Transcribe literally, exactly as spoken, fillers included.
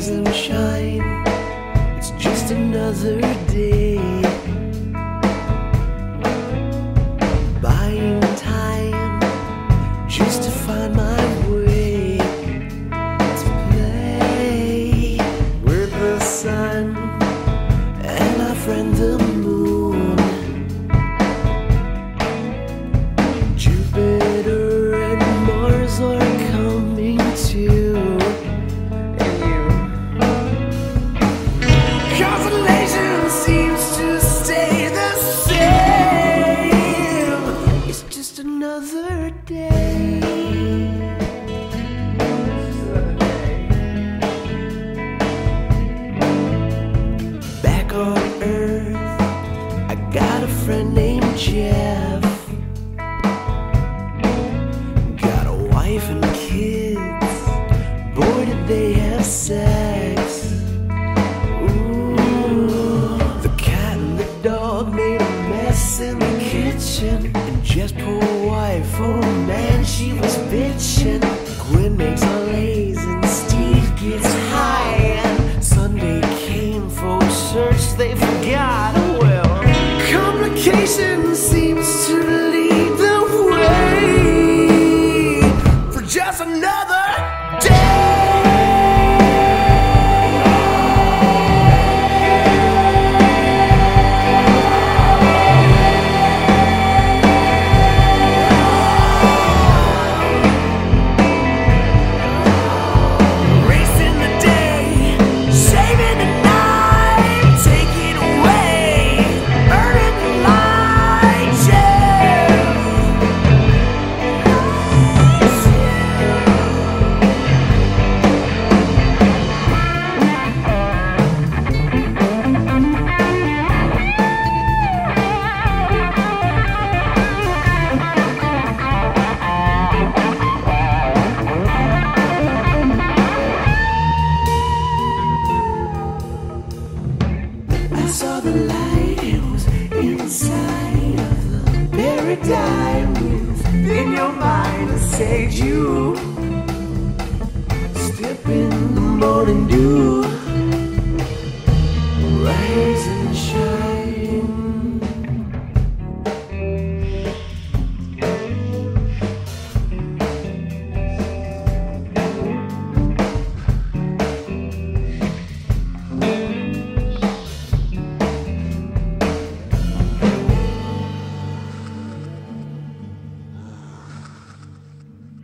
rise and shine. It's just another day. Buying time just to find my way to play with the sun and our friend the moon. Jupiter and Mars are coming too. And you, constellation seems to stay the same. It's just another day. Back on Earth, I got a friend named Jeff. Got a wife and kids. Boy, did they have sex. Ooh, the cat and the dog made a mess in the kitchen. And Jeff's poor wife, oh man, she was bitching. Gwen makes her lays and Steve gets high. And Sunday came for church, they forgot. Oh well, complication seems to lead the way for just another day. Racing the day, saving the night, taking away, burning the light, yeah. I saw the light, it was inside of the paradigm within your mind. It saved you. Step in the morning dew, rise and shine.